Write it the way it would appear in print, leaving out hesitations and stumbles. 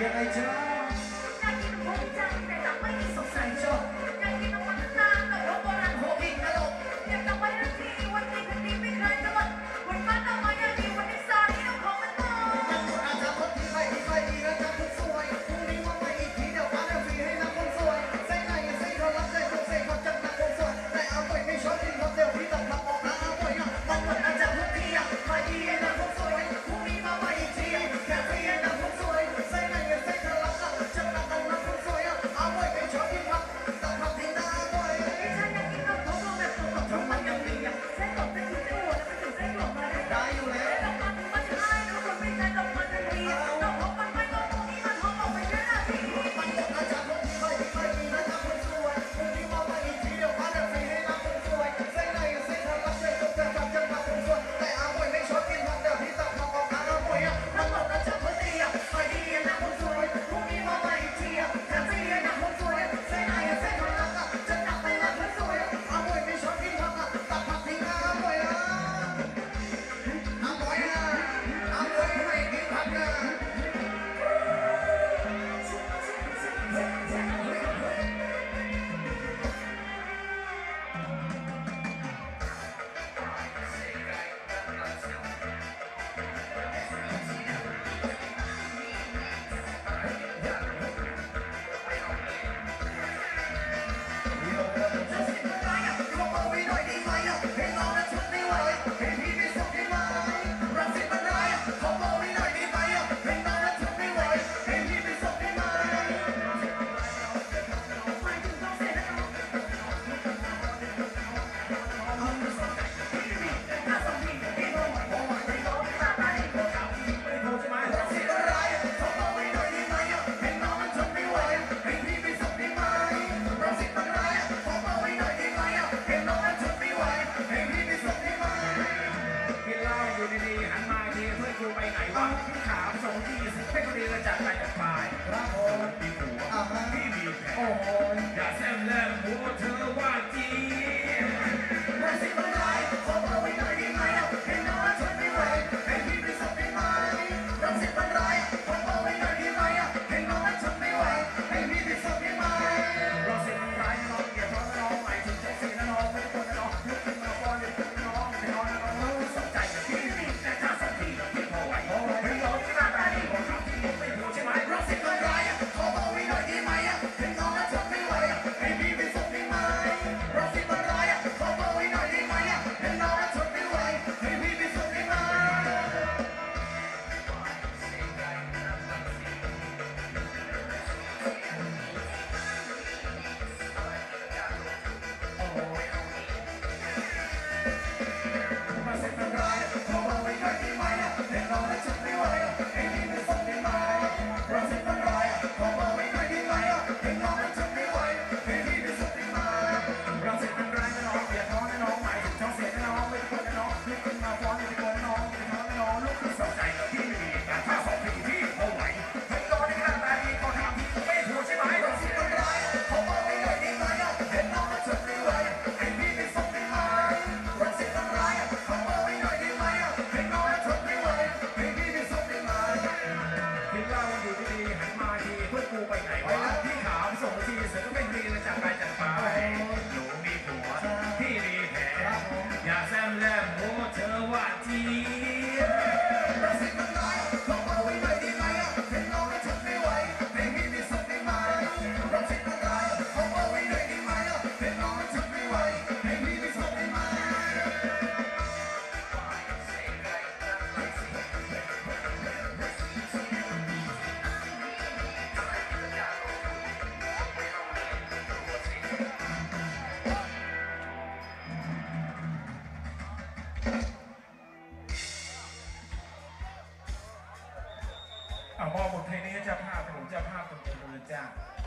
ยังไงจ๊ะอยากกินภูมิใจแต่ทำไม่สงสัยชอบอยากกินน้ำมันนานแต่รบโบราณโหอีกตลกอยากกลับไปทันทีวันนี้คืนนี้ไม่เคยจะหมดวันฟ้าทำไมยังดีวันที่สายที่ต้องของมันต่อมันหมดอาจจะคนที่ใครที่ใครดีแล้วจะคนสวยพรุ่งนี้มาใหม่อีกทีเดี๋ยวฟ้าจะฟรีให้นักคนสวยใส่ไหนใส่เขารับใส่คนใส่เขาจัดนักคนสวยแต่เอาไปไม่ชอบกินเขาเดี๋ยวพี่ต้องทำออกมาเอาไปอ่ะมันหมดอาจจะคนที่อ่ะใครดีให้นักคนสวยพรุ่งนี้มาใหม่อีกทีแค่ฟรีให้นักคนสวยใส่ไหนใส่เขารับจัดนักคนสวยอ่ะเอาไปไม่ชอบกินเขาต้องทำที่หน้าบ่อยไม่ใช่อยากกินน้ำทุกแบบสดๆทั้งมันยังดีอ่ะเส้นตกเป็นชิ้นในหัวแล้วเป็นถึงเส้นหลงมาได้อยู่แล้วดอกมันมันจะให้ทุกคนไม่ใจดอกมันจะดีดอกมันไม่ก็พวกนี้มันหอมออกไปแค่นาทีมันหมดอาจารย์คนที่ใครดีนะจ๊ะคนสวยพรุ่งนี้มาใหม่อีกทีเดี๋ยวฟ้าจะฟรีให้นักคนสวยใส่ไหนใส่เขารับใส่คนจัดนักคนสวยแต่เอาไปไม่ชอบกินเขาเดี๋ยวพี่ต้องทำออกมาเอาไปอ่ะมันหมดอาจารย์คนดีอ่ะใครดีนะคนสวยพรุ่งนี้มาใหม่อีกทีอ่ะแค่ฟรีให้นักคนสวยใส่ไหนใส่เขารับจัดนักคนสวยเอาไปไม่ชอบกินเขาตัดผักทิ้งเอาไปอ่ะเอาไปอ่ะเอาไปไม่กินผักอ่ะไปไหนวะพี่ถามส่งที่สิให้คนดีกระจัดไปจากฝ่ายครับผมันมีผัวพี่มีแผลโอ้โหอย่าแซมแลมหัวเธอว่าจีรักสิบร้ายขอเอาไว้หน่อยได้ไหมให้น้องทนไม่ไหวให้พี่ไปส่งได้ไหมรักสิบร้ายขอเอาไว้หน่อยได้ไหมให้น้องทนไม่ไหวให้พี่ไปส่งได้ไหมรักสิบร้ายน้องอย่าทนน้องใหม่ถึงใจสีนะน้องไม่ควรนะน้องลุกขึ้นมาป้อนเด็กน้องไม่นอนนะน้องสนใจกับพี่มีแต่ถ้าสักทีก็พี่พอไหวให้น้องที่หน้าตาดีของเขาที่ไม่ถูกใช่ไหมรักสิบร้ายขอเอาไว้หน่อยได้ไหมให้น้องทนไม่ไหวให้พี่ไปส่งได้ไหมรักสิบร้ายขอเอาไว้หน่อยได้ไหมให้น้องทนไม่ไหวให้พี่ไปส่งได้ไหมมาเสร็จเป็นไรขอเอาไว้หน่อยได้ไหมให้น้องทนไม่ไหวให้พี่ไปส่งได้ไหมรักสิบร้ายขอเอาไว้หน่อยได้ไหมให้น้องทนไม่ไหวให้พี่ไปส่งได้ไหมเราเสร็จเป็นไรนะน้องอย่าท้อนะน้องใหม่ท้องเสียนะน้องไม่ควรนะน้องลุกขึ้นมาฟ้อนไม่ควรนะน้องอย่าท้อนะน้องลุกขึ้นสนใจกับพี่ไม่มีแต่ถ้าสองพี่พี่พอไหวให้น้องที่หน้าตาดีเขาทำพี่ไม่ถูกใช่ไหมรักสิบร้ายขอเอาไว้หน่อยได้ไหมให้น้องทนไม่ไหวให้พี่ไปส่งได้ไหมรักสิบร้ายขอเอาไว้หน่อยได้ไหมให้น้องทนไม่ไหวให้พี่ไปส่งได้ไหมคิดว่าวันอยู่ดีๆหันมาทีเพื่อนกูไปไหนวะพี่ถามส่งทีเสือก็ไม่ดีเลยจากไปจากไปหนูมีผัวพี่มีแผลอย่าแซมแลมหัวเธอว่าจีรักสิบร้ายขอเอาไว้หน่อยได้ไหมให้น้องทนไม่ไหวให้พี่ไปส่งได้ไหมรักสิบร้ายขอเอาไว้หน่อยได้ไหมให้น้องทนไม่ไหวให้พี่ไปส่งได้ไหมมองบทเพลงนี้เจ้าภาพผมเจ้าภาพตรงนี้เลยจ้า